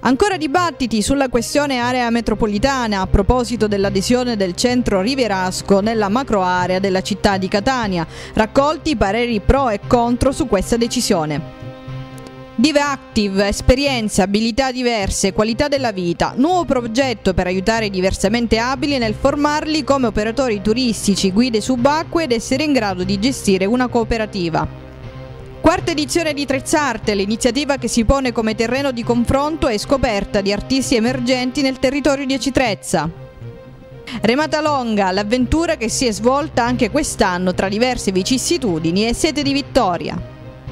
Ancora dibattiti sulla questione area metropolitana a proposito dell'adesione del centro rivierasco nella macroarea della città di Catania, raccolti i pareri pro e contro su questa decisione. Dive Active, esperienze, abilità diverse, qualità della vita, nuovo progetto per aiutare i diversamente abili nel formarli come operatori turistici, guide subacquee ed essere in grado di gestire una cooperativa. Quarta edizione di Trezzarte, l'iniziativa che si pone come terreno di confronto e scoperta di artisti emergenti nel territorio di Acitrezza. Remata Longa, l'avventura che si è svolta anche quest'anno tra diverse vicissitudini e sete di vittoria.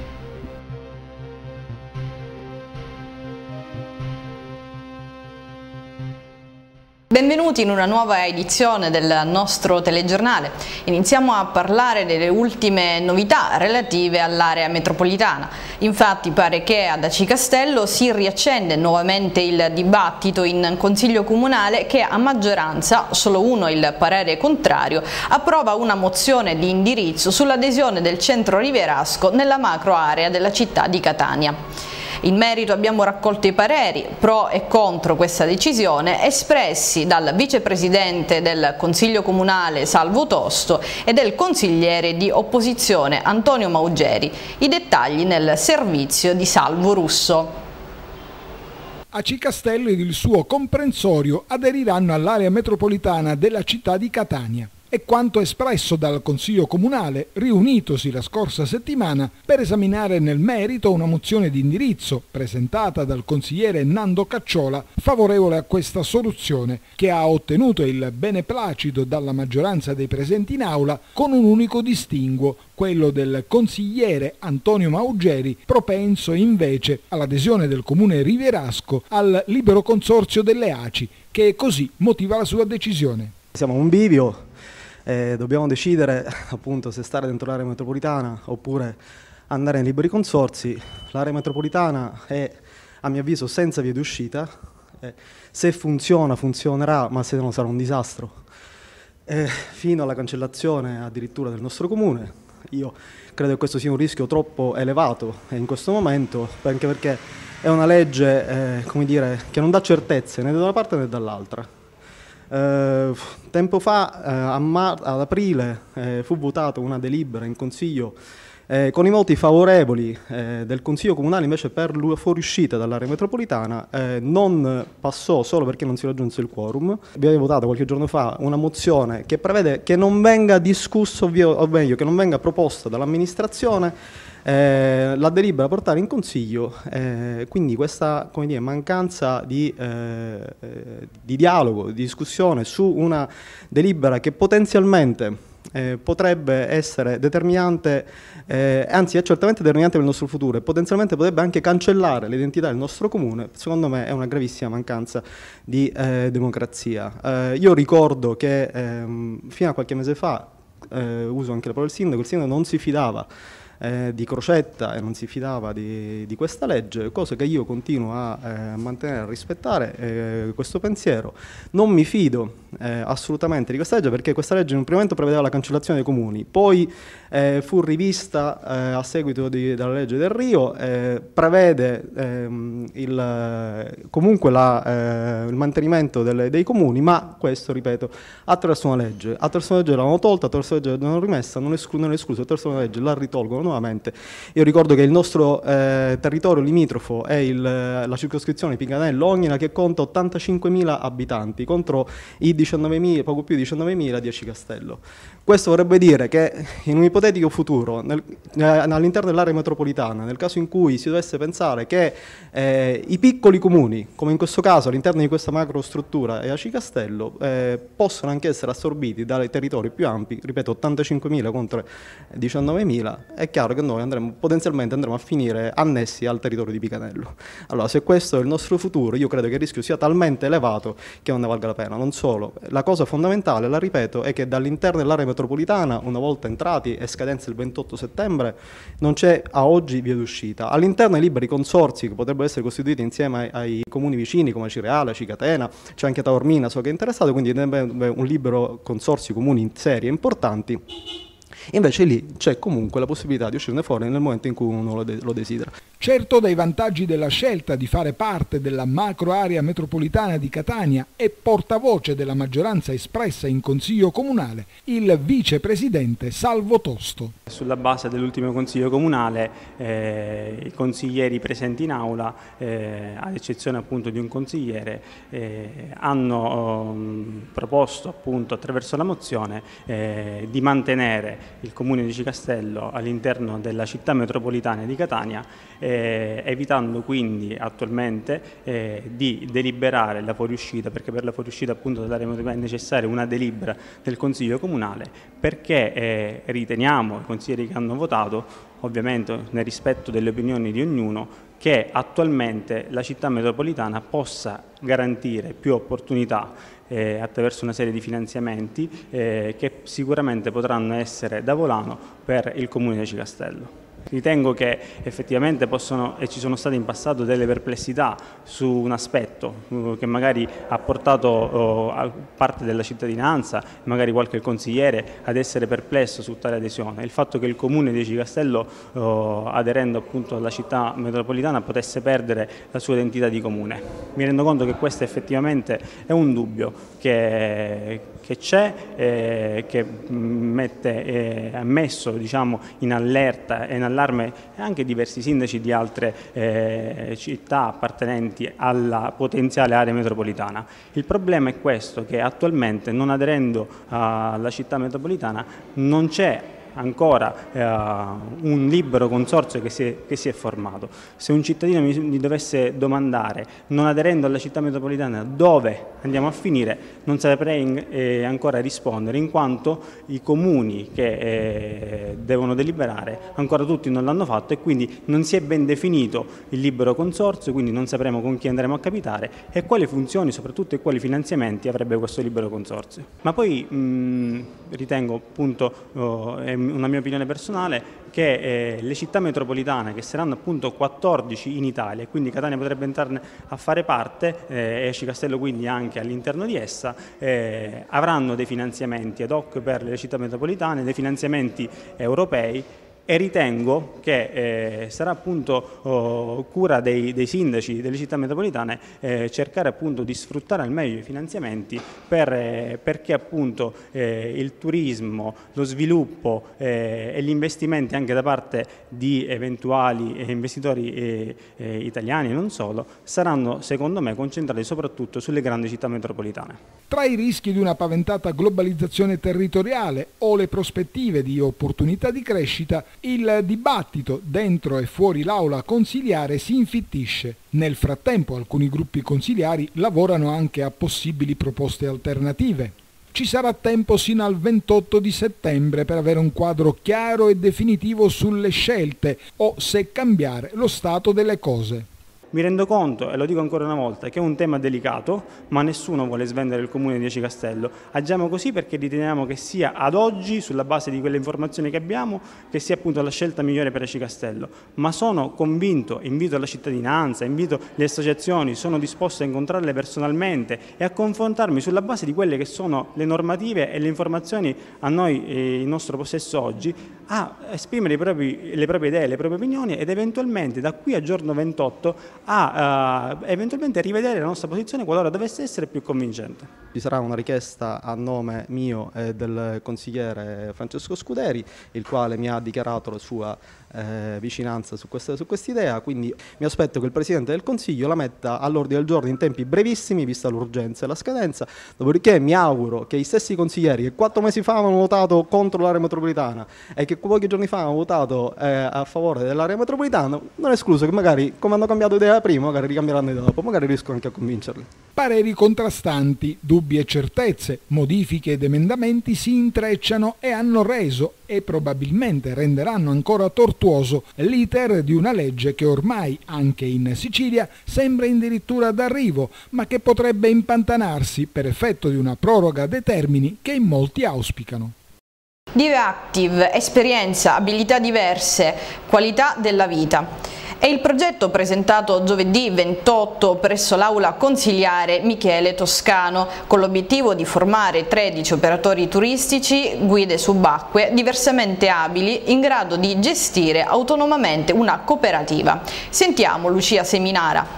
Benvenuti in una nuova edizione del nostro telegiornale. Iniziamo a parlare delle ultime novità relative all'area metropolitana. Infatti pare che ad Aci Castello si riaccende nuovamente il dibattito in Consiglio Comunale che a maggioranza, solo uno il parere contrario, approva una mozione di indirizzo sull'adesione del centro rivierasco nella macro area della città di Catania. In merito abbiamo raccolto i pareri pro e contro questa decisione espressi dal vicepresidente del Consiglio Comunale Salvo Tosto e del consigliere di opposizione Antonio Maugeri. I dettagli nel servizio di Salvo Russo. Aci Castello ed il suo comprensorio aderiranno all'area metropolitana della città di Catania. È quanto espresso dal Consiglio Comunale, riunitosi la scorsa settimana per esaminare nel merito una mozione di indirizzo presentata dal consigliere Nando Cacciola favorevole a questa soluzione, che ha ottenuto il beneplacito dalla maggioranza dei presenti in aula con un unico distinguo, quello del consigliere Antonio Maugeri, propenso invece all'adesione del comune rivierasco al libero consorzio delle ACI, che così motiva la sua decisione. Siamo a un bivio. Dobbiamo decidere appunto se stare dentro l'area metropolitana oppure andare nei liberi consorzi. L'area metropolitana è, a mio avviso, senza via di uscita. Se funziona, funzionerà, ma se no sarà un disastro. Fino alla cancellazione addirittura del nostro comune. Io credo che questo sia un rischio troppo elevato in questo momento, anche perché è una legge come dire, che non dà certezze né da una parte né dall'altra. Tempo fa, ad aprile, fu votata una delibera in Consiglio con i voti favorevoli del Consiglio Comunale invece per la fuoriuscita dall'area metropolitana. Non passò solo perché non si raggiunse il quorum. Abbiamo votato qualche giorno fa una mozione che prevede che non venga discusso, o meglio, che non venga proposta dall'amministrazione la delibera portare in Consiglio, quindi questa, come dire, mancanza di dialogo, di discussione su una delibera che potenzialmente potrebbe essere determinante, anzi è certamente determinante per il nostro futuro e potenzialmente potrebbe anche cancellare l'identità del nostro comune, secondo me è una gravissima mancanza di democrazia. Io ricordo che fino a qualche mese fa, uso anche la parola del sindaco, il sindaco non si fidava di Crocetta e non si fidava di questa legge, cosa che io continuo a mantenere, a rispettare questo pensiero. Non mi fido assolutamente di questa legge, perché questa legge in un primo momento prevedeva la cancellazione dei comuni, poi fu rivista a seguito della legge del Rio, prevede comunque il mantenimento dei comuni, ma questo, ripeto, attraverso una legge. Attraverso una legge l'hanno tolta, attraverso una legge l'hanno rimessa, non è escluso, attraverso una legge la ritolgono nuovamente. Io ricordo che il nostro territorio limitrofo è la circoscrizione Picanello-Ognina, che conta 85.000 abitanti contro i 19.000, poco più di 19.000 di Aci Castello. Questo vorrebbe dire che in un ipotetico futuro, all'interno dell'area metropolitana, nel caso in cui si dovesse pensare che i piccoli comuni, come in questo caso all'interno di questa macrostruttura e Aci Castello, possono anche essere assorbiti dai territori più ampi, ripeto 85.000 contro 19.000, è chiaro che noi potenzialmente andremo a finire annessi al territorio di Picanello. Allora, se questo è il nostro futuro, io credo che il rischio sia talmente elevato che non ne valga la pena. Non solo, la cosa fondamentale, la ripeto, è che dall'interno dell'area metropolitana, una volta entrati e scadenza il 28 settembre, non c'è a oggi via d'uscita. All'interno dei liberi consorzi che potrebbero essere costituiti insieme ai comuni vicini come Cireale, Cicatena, c'è anche Taormina, so che è interessato, quindi un libero consorzio comuni in serie importanti. Invece lì c'è comunque la possibilità di uscirne fuori nel momento in cui uno lo desidera. Certo, dai vantaggi della scelta di fare parte della macro area metropolitana di Catania e portavoce della maggioranza espressa in Consiglio Comunale, il vicepresidente Salvo Tosto. Sulla base dell'ultimo Consiglio Comunale i consiglieri presenti in aula, ad eccezione appunto di un consigliere, hanno proposto appunto attraverso la mozione di mantenere il Comune di Cicastello all'interno della città metropolitana di Catania, evitando quindi attualmente di deliberare la fuoriuscita, perché per la fuoriuscita appunto dell'area metropolitana è necessaria una delibera del Consiglio Comunale, perché riteniamo, i consiglieri che hanno votato, ovviamente nel rispetto delle opinioni di ognuno, che attualmente la città metropolitana possa garantire più opportunità attraverso una serie di finanziamenti che sicuramente potranno essere da volano per il Comune di Cicastello. Ritengo che effettivamente ci sono state in passato delle perplessità su un aspetto che magari ha portato a parte della cittadinanza, magari qualche consigliere, ad essere perplesso su tale adesione. Il fatto che il Comune di Cicastello, aderendo appunto alla città metropolitana, potesse perdere la sua identità di comune. Mi rendo conto che questo effettivamente è un dubbio che c'è, che ha messo diciamo, in allerta e in allarme anche diversi sindaci di altre città appartenenti alla potenziale area metropolitana. Il problema è questo, che attualmente, non aderendo alla città metropolitana, non c'è ancora un libero consorzio che si è formato. Se un cittadino mi dovesse domandare, non aderendo alla città metropolitana, dove andiamo a finire, non saprei ancora rispondere, in quanto i comuni che devono deliberare ancora tutti non l'hanno fatto e quindi non si è ben definito il libero consorzio, quindi non sapremo con chi andremo a capitare e quali funzioni, soprattutto, e quali finanziamenti avrebbe questo libero consorzio. Ma poi ritengo appunto, una mia opinione personale, che le città metropolitane, che saranno appunto 14 in Italia, e quindi Catania potrebbe entrarne a fare parte, e Cicastello quindi anche all'interno di essa, avranno dei finanziamenti ad hoc per le città metropolitane, dei finanziamenti europei, e ritengo che sarà appunto cura dei sindaci delle città metropolitane cercare appunto di sfruttare al meglio i finanziamenti perché appunto il turismo, lo sviluppo e gli investimenti anche da parte di eventuali investitori italiani e non solo saranno, secondo me, concentrati soprattutto sulle grandi città metropolitane. Tra i rischi di una paventata globalizzazione territoriale o le prospettive di opportunità di crescita, il dibattito dentro e fuori l'aula consiliare si infittisce. Nel frattempo alcuni gruppi consiliari lavorano anche a possibili proposte alternative. Ci sarà tempo sino al 28 di settembre per avere un quadro chiaro e definitivo sulle scelte o se cambiare lo stato delle cose. Mi rendo conto, e lo dico ancora una volta, che è un tema delicato, ma nessuno vuole svendere il Comune di Cicastello. Agiamo così perché riteniamo che sia ad oggi, sulla base di quelle informazioni che abbiamo, che sia appunto la scelta migliore per Cicastello. Ma sono convinto, invito la cittadinanza, invito le associazioni, sono disposto a incontrarle personalmente e a confrontarmi sulla base di quelle che sono le normative e le informazioni a noi in nostro possesso oggi, a esprimere le proprie idee, le proprie opinioni ed eventualmente da qui a giorno 28 a eventualmente rivedere la nostra posizione qualora dovesse essere più convincente. Ci sarà una richiesta a nome mio e del consigliere Francesco Scuderi, il quale mi ha dichiarato la sua vicinanza su questa idea, quindi mi aspetto che il Presidente del Consiglio la metta all'ordine del giorno in tempi brevissimi, vista l'urgenza e la scadenza, dopodiché mi auguro che i stessi consiglieri che 4 mesi fa hanno votato contro l'area metropolitana e che pochi giorni fa hanno votato a favore dell'area metropolitana, non è escluso che magari, come hanno cambiato idea prima, magari ricambieranno idea dopo, magari riescono anche a convincerli. Pareri contrastanti, dubbi e certezze, modifiche ed emendamenti si intrecciano e hanno reso e probabilmente renderanno ancora tortuoso l'iter di una legge che ormai, anche in Sicilia, sembra addirittura d'arrivo, ma che potrebbe impantanarsi per effetto di una proroga dei termini che in molti auspicano. Dive Active, esperienza, abilità diverse, qualità della vita. È il progetto presentato giovedì 28 presso l'aula consiliare Michele Toscano, con l'obiettivo di formare 13 operatori turistici, guide subacquee, diversamente abili, in grado di gestire autonomamente una cooperativa. Sentiamo Lucia Seminara.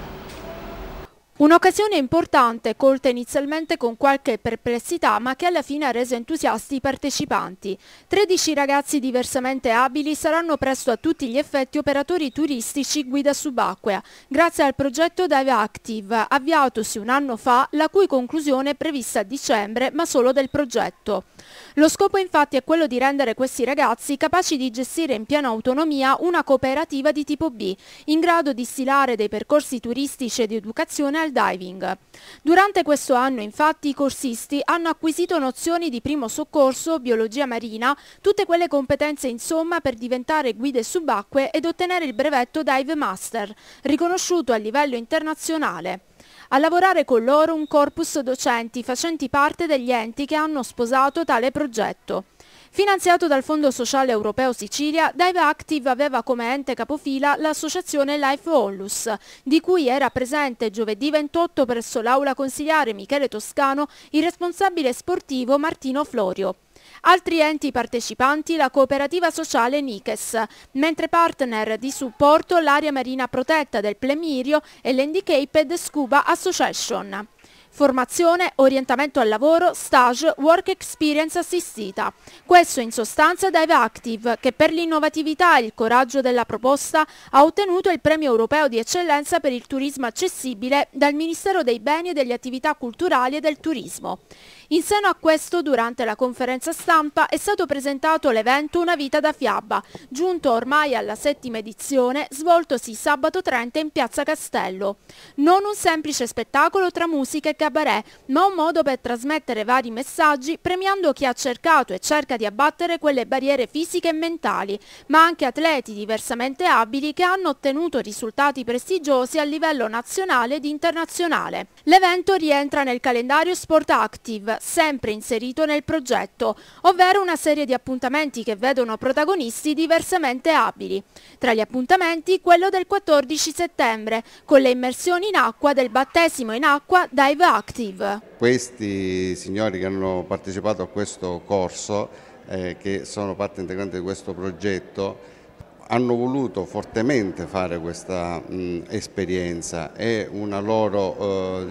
Un'occasione importante, colta inizialmente con qualche perplessità, ma che alla fine ha reso entusiasti i partecipanti. 13 ragazzi diversamente abili saranno presto a tutti gli effetti operatori turistici guida subacquea, grazie al progetto Dive Active, avviatosi un anno fa, la cui conclusione è prevista a dicembre, ma solo del progetto. Lo scopo infatti è quello di rendere questi ragazzi capaci di gestire in piena autonomia una cooperativa di tipo B, in grado di stilare dei percorsi turistici e di educazione al diving. Durante questo anno infatti i corsisti hanno acquisito nozioni di primo soccorso, biologia marina, tutte quelle competenze insomma per diventare guide subacquee ed ottenere il brevetto Dive Master, riconosciuto a livello internazionale. A lavorare con loro un corpus docenti facenti parte degli enti che hanno sposato tale progetto. Finanziato dal Fondo Sociale Europeo Sicilia, Dive Active aveva come ente capofila l'associazione Life Onlus, di cui era presente giovedì 28 presso l'aula consiliare Michele Toscano il responsabile sportivo Martino Florio. Altri enti partecipanti la cooperativa sociale Nikes, mentre partner di supporto l'area marina protetta del Plemirio e l'Handicaped Scuba Association. Formazione, orientamento al lavoro, stage, work experience assistita. Questo in sostanza Dive Active, che per l'innovatività e il coraggio della proposta ha ottenuto il premio europeo di eccellenza per il turismo accessibile dal Ministero dei Beni e delle Attività Culturali e del Turismo. In seno a questo, durante la conferenza stampa, è stato presentato l'evento Una vita da fiaba, giunto ormai alla 7ª edizione, svoltosi sabato 30 in Piazza Castello. Non un semplice spettacolo tra musica e cabaret, ma un modo per trasmettere vari messaggi, premiando chi ha cercato e cerca di abbattere quelle barriere fisiche e mentali, ma anche atleti diversamente abili che hanno ottenuto risultati prestigiosi a livello nazionale ed internazionale. L'evento rientra nel calendario Sport Active, sempre inserito nel progetto, ovvero una serie di appuntamenti che vedono protagonisti diversamente abili. Tra gli appuntamenti quello del 14 settembre, con le immersioni in acqua del battesimo in acqua Dive Active. Questi signori che hanno partecipato a questo corso, che sono parte integrante di questo progetto, hanno voluto fortemente fare questa esperienza, è una loro,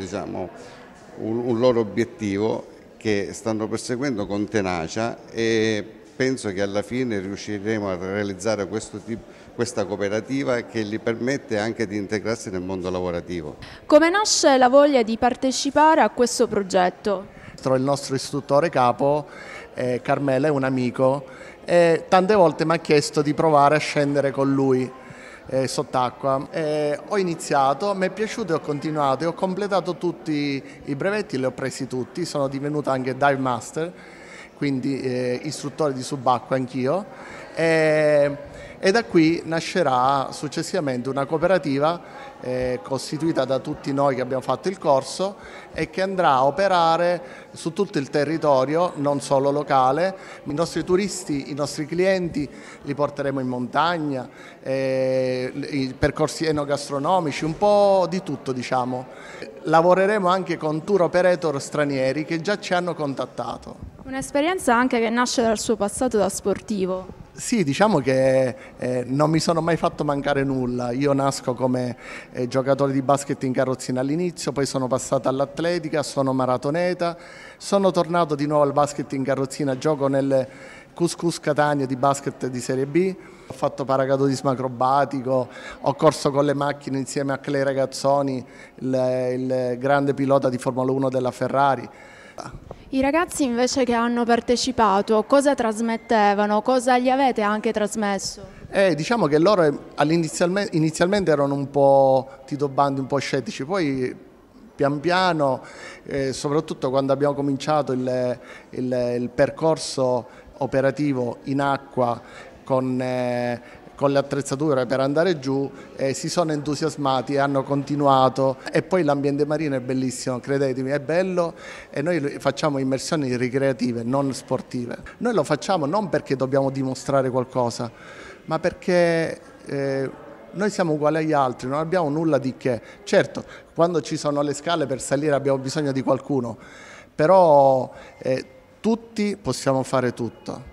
un loro obiettivo che stanno perseguendo con tenacia e penso che alla fine riusciremo a realizzare questa cooperativa che gli permette anche di integrarsi nel mondo lavorativo. Come nasce la voglia di partecipare a questo progetto? Il nostro istruttore capo, Carmela, è un amico e tante volte mi ha chiesto di provare a scendere con lui sott'acqua. Ho iniziato, mi è piaciuto e ho continuato e ho completato tutti i brevetti, li ho presi tutti, sono divenuto anche Dive Master, quindi istruttore di subacquea anch'io, e da qui nascerà successivamente una cooperativa costituita da tutti noi che abbiamo fatto il corso e che andrà a operare su tutto il territorio, non solo locale. I nostri turisti, i nostri clienti li porteremo in montagna, i percorsi enogastronomici, un po' di tutto diciamo. Lavoreremo anche con tour operator stranieri che già ci hanno contattato. Un'esperienza anche che nasce dal suo passato da sportivo. Sì, diciamo che non mi sono mai fatto mancare nulla. Io nasco come giocatore di basket in carrozzina all'inizio, poi sono passato all'atletica, sono maratoneta, sono tornato di nuovo al basket in carrozzina, gioco nel Cuscus Catania di basket di Serie B, ho fatto paracadutismo acrobatico, ho corso con le macchine insieme a Clay Ragazzoni, il grande pilota di Formula 1 della Ferrari. I ragazzi invece che hanno partecipato, cosa trasmettevano? Cosa gli avete anche trasmesso? Diciamo che loro inizialmente erano un po' titubanti, un po' scettici, poi pian piano, soprattutto quando abbiamo cominciato il percorso operativo in acqua con le attrezzature per andare giù, si sono entusiasmati e hanno continuato. E poi l'ambiente marino è bellissimo, credetemi, è bello, e noi facciamo immersioni ricreative, non sportive. Noi lo facciamo non perché dobbiamo dimostrare qualcosa, ma perché Noi siamo uguali agli altri, non abbiamo nulla di che. Certo, quando ci sono le scale per salire abbiamo bisogno di qualcuno, però tutti possiamo fare tutto.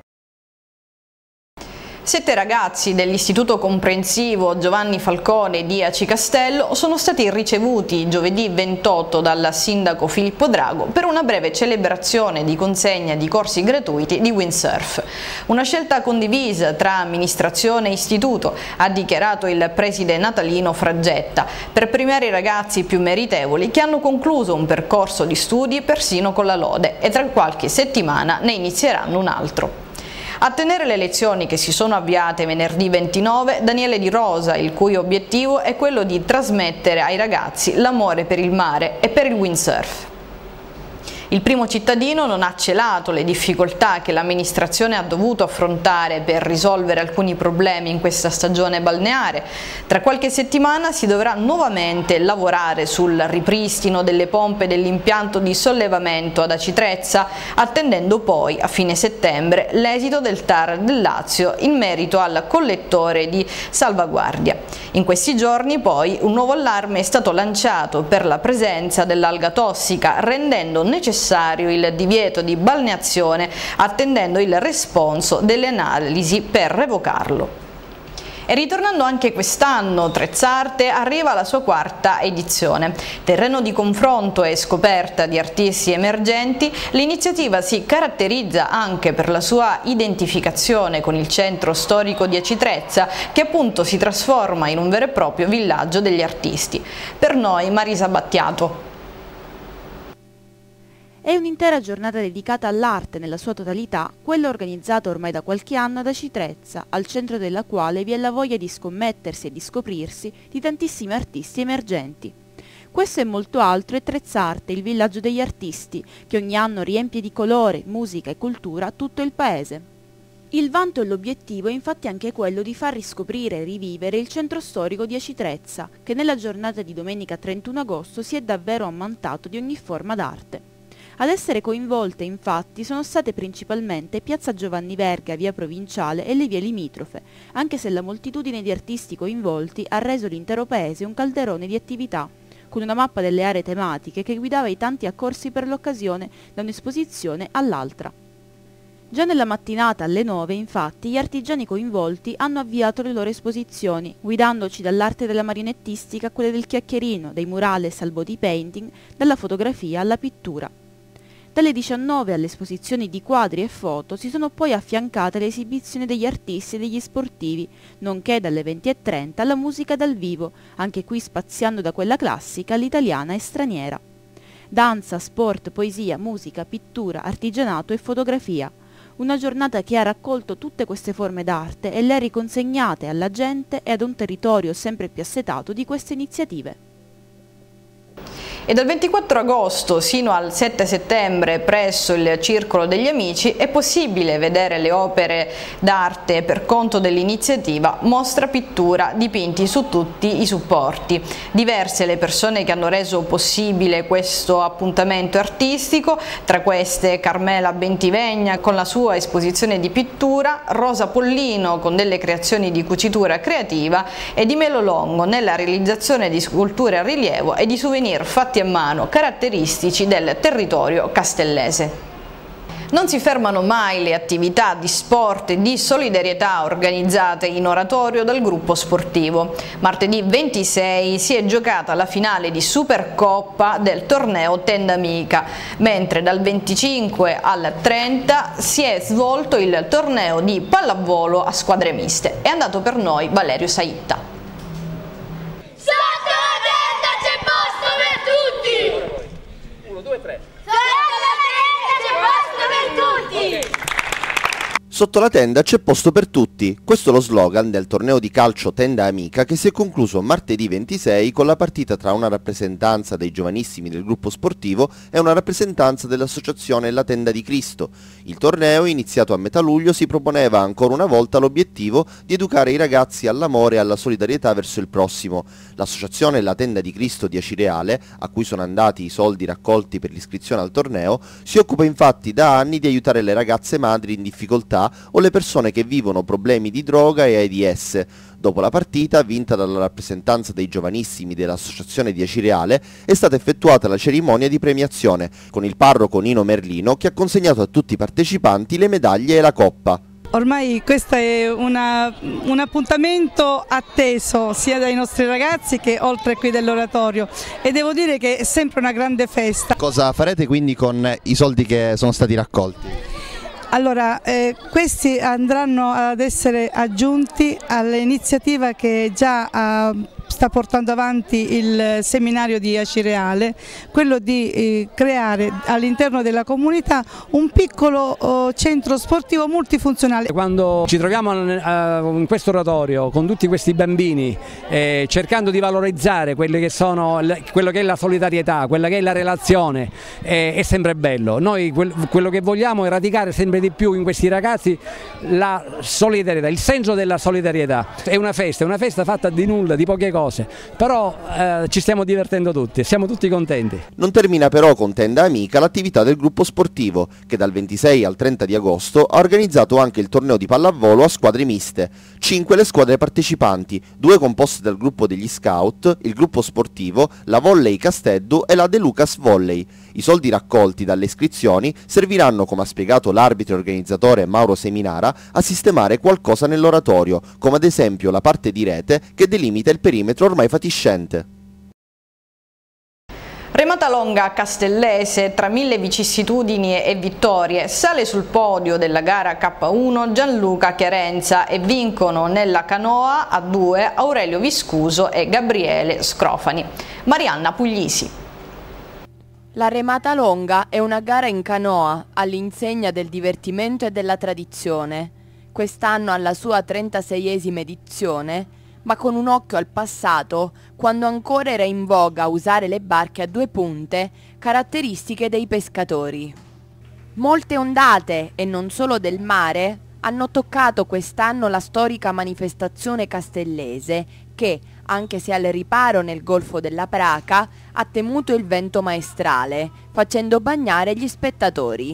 7 ragazzi dell'Istituto Comprensivo Giovanni Falcone di Aci Castello sono stati ricevuti giovedì 28 dal sindaco Filippo Drago per una breve celebrazione di consegna di corsi gratuiti di windsurf. Una scelta condivisa tra amministrazione e istituto, ha dichiarato il preside natalino Fraggetta, per premiare i ragazzi più meritevoli che hanno concluso un percorso di studi persino con la lode, e tra qualche settimana ne inizieranno un altro. A tenere le lezioni che si sono avviate venerdì 29, Daniele Di Rosa, il cui obiettivo è quello di trasmettere ai ragazzi l'amore per il mare e per il windsurf. Il primo cittadino non ha celato le difficoltà che l'amministrazione ha dovuto affrontare per risolvere alcuni problemi in questa stagione balneare. Tra qualche settimana si dovrà nuovamente lavorare sul ripristino delle pompe dell'impianto di sollevamento ad Aci Trezza, attendendo poi a fine settembre l'esito del TAR del Lazio in merito al collettore di salvaguardia. In questi giorni poi un nuovo allarme è stato lanciato per la presenza dell'alga tossica, rendendo necessario il divieto di balneazione, attendendo il responso delle analisi per revocarlo. E ritornando anche quest'anno, Trezzarte arriva alla sua 4ª edizione. Terreno di confronto e scoperta di artisti emergenti, l'iniziativa si caratterizza anche per la sua identificazione con il centro storico di Aci Trezza, che appunto si trasforma in un vero e proprio villaggio degli artisti. Per noi Marisa Battiato. È un'intera giornata dedicata all'arte nella sua totalità, quella organizzata ormai da qualche anno ad Aci Trezza, al centro della quale vi è la voglia di scommettersi e di scoprirsi di tantissimi artisti emergenti. Questo e molto altro è Trezzarte, il villaggio degli artisti, che ogni anno riempie di colore, musica e cultura tutto il paese. Il vanto e l'obiettivo è infatti anche quello di far riscoprire e rivivere il centro storico di Aci Trezza, che nella giornata di domenica 31 agosto si è davvero ammantato di ogni forma d'arte. Ad essere coinvolte, infatti, sono state principalmente Piazza Giovanni Verga, via Provinciale e le vie limitrofe, anche se la moltitudine di artisti coinvolti ha reso l'intero paese un calderone di attività, con una mappa delle aree tematiche che guidava i tanti accorsi per l'occasione da un'esposizione all'altra. Già nella mattinata alle 9, infatti, gli artigiani coinvolti hanno avviato le loro esposizioni, guidandoci dall'arte della marinettistica a quelle del chiacchierino, dai murales al body painting, dalla fotografia alla pittura. Dalle 19 alle esposizioni di quadri e foto si sono poi affiancate le esibizioni degli artisti e degli sportivi, nonché dalle 20:30 alla musica dal vivo, anche qui spaziando da quella classica all'italiana e straniera. Danza, sport, poesia, musica, pittura, artigianato e fotografia. Una giornata che ha raccolto tutte queste forme d'arte e le ha riconsegnate alla gente e ad un territorio sempre più assetato di queste iniziative. E dal 24 agosto sino al 7 settembre presso il Circolo degli Amici è possibile vedere le opere d'arte per conto dell'iniziativa Mostra Pittura dipinti su tutti i supporti. Diverse le persone che hanno reso possibile questo appuntamento artistico, tra queste Carmela Bentivegna con la sua esposizione di pittura, Rosa Pollino con delle creazioni di cucitura creativa e di Melo Longo nella realizzazione di sculture a rilievo e di souvenir fatti a mano caratteristici del territorio castellese. Non si fermano mai le attività di sport e di solidarietà organizzate in oratorio dal gruppo sportivo. Martedì 26 si è giocata la finale di Supercoppa del torneo Tenda Amica, mentre dal 25 al 30 si è svolto il torneo di pallavolo a squadre miste. È andato per noi Valerio Saitta. Sotto la tenda c'è posto per tutti. Questo è lo slogan del torneo di calcio Tenda Amica che si è concluso martedì 26 con la partita tra una rappresentanza dei giovanissimi del gruppo sportivo e una rappresentanza dell'associazione La Tenda di Cristo. Il torneo, iniziato a metà luglio, si proponeva ancora una volta l'obiettivo di educare i ragazzi all'amore e alla solidarietà verso il prossimo. L'associazione La Tenda di Cristo di Acireale, a cui sono andati i soldi raccolti per l'iscrizione al torneo, si occupa infatti da anni di aiutare le ragazze madri in difficoltà o le persone che vivono problemi di droga e AIDS. Dopo la partita, vinta dalla rappresentanza dei giovanissimi dell'Associazione di Acireale, è stata effettuata la cerimonia di premiazione, con il parroco Nino Merlino che ha consegnato a tutti i partecipanti le medaglie e la coppa. Ormai questo è un appuntamento atteso sia dai nostri ragazzi che oltre qui dell'oratorio, e devo dire che è sempre una grande festa. Cosa farete quindi con i soldi che sono stati raccolti? Allora, questi andranno ad essere aggiunti all'iniziativa che già sta portando avanti il seminario di Acireale, quello di creare all'interno della comunità un piccolo centro sportivo multifunzionale. Quando ci troviamo in questo oratorio con tutti questi bambini, cercando di valorizzare quello che è la solidarietà, quella che è la relazione, è sempre bello. Noi quello che vogliamo è radicare sempre di più in questi ragazzi la solidarietà, il senso della solidarietà. È una festa fatta di nulla, di poche cose, però ci stiamo divertendo tutti, siamo tutti contenti. Non termina però con Tenda Amica l'attività del gruppo sportivo, che dal 26 al 30 di agosto ha organizzato anche il torneo di pallavolo a squadre miste. 5 le squadre partecipanti, 2 composte dal gruppo degli scout, il gruppo sportivo, la Volley Casteddu e la De Lucas Volley. I soldi raccolti dalle iscrizioni serviranno, come ha spiegato l'arbitro e organizzatore Mauro Seminara, a sistemare qualcosa nell'oratorio, come ad esempio la parte di rete che delimita il perimetro ormai fatiscente. Remata longa a Castellese, tra 1000 vicissitudini e vittorie, sale sul podio della gara K1 Gianluca Chiarenza e vincono nella canoa a 2 Aurelio Viscuso e Gabriele Scrofani. Marianna Puglisi. La remata longa è una gara in canoa all'insegna del divertimento e della tradizione. Quest'anno alla sua 36esima edizione, ma con un occhio al passato, quando ancora era in voga usare le barche a 2 punte, caratteristiche dei pescatori. Molte ondate, e non solo del mare, hanno toccato quest'anno la storica manifestazione castellese che, anche se al riparo nel Golfo della Praca, ha temuto il vento maestrale, facendo bagnare gli spettatori.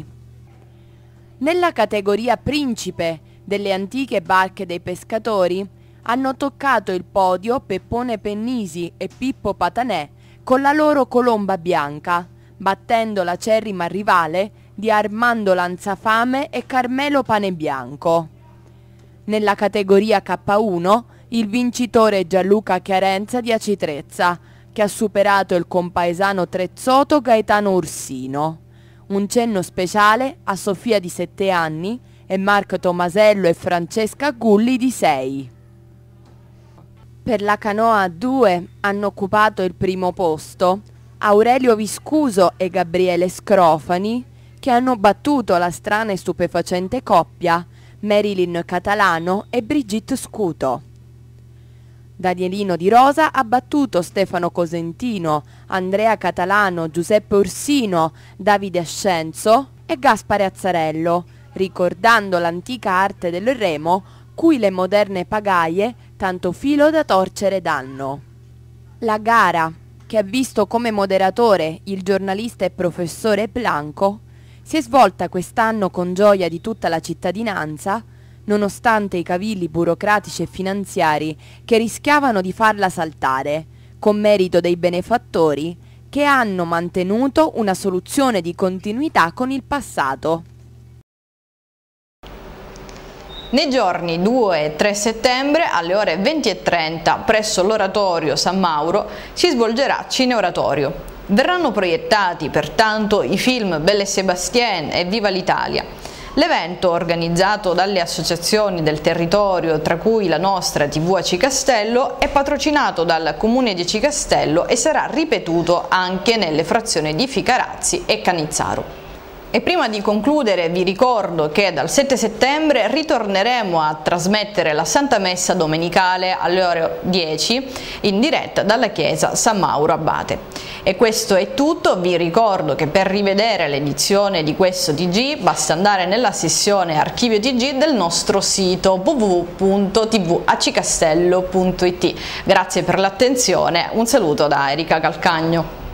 Nella categoria principe delle antiche barche dei pescatori hanno toccato il podio Peppone Pennisi e Pippo Patanè con la loro colomba bianca, battendo l'acerrima rivale di Armando Lanzafame e Carmelo Panebianco. Nella categoria K1 il vincitore è Gianluca Chiarenza di Acitrezza, che ha superato il compaesano trezzoto Gaetano Ursino. Un cenno speciale a Sofia di 7 anni e Marco Tomasello e Francesca Gulli di 6. Per la canoa a 2 hanno occupato il primo posto Aurelio Viscuso e Gabriele Scrofani, che hanno battuto la strana e stupefacente coppia Marilyn Catalano e Brigitte Scuto. Danielino Di Rosa ha battuto Stefano Cosentino, Andrea Catalano, Giuseppe Ursino, Davide Ascenzo e Gaspare Azzarello, ricordando l'antica arte del remo cui le moderne pagaie tanto filo da torcere danno. La gara, che ha visto come moderatore il giornalista e professore Blanco, si è svolta quest'anno con gioia di tutta la cittadinanza, nonostante i cavilli burocratici e finanziari che rischiavano di farla saltare, con merito dei benefattori che hanno mantenuto una soluzione di continuità con il passato. Nei giorni 2 e 3 settembre alle ore 20:30 presso l'Oratorio San Mauro si svolgerà Cineoratorio. Verranno proiettati pertanto i film Belle e Sébastien e Viva l'Italia. L'evento, organizzato dalle associazioni del territorio, tra cui la nostra TV Aci Castello, è patrocinato dal Comune di Aci Castello e sarà ripetuto anche nelle frazioni di Ficarazzi e Canizzaro. E prima di concludere vi ricordo che dal 7 settembre ritorneremo a trasmettere la Santa Messa domenicale alle ore 10 in diretta dalla chiesa San Mauro Abate. E questo è tutto, vi ricordo che per rivedere l'edizione di questo TG basta andare nella sezione Archivio TG del nostro sito www.tvacicastello.it. Grazie per l'attenzione, un saluto da Erika Calcagno.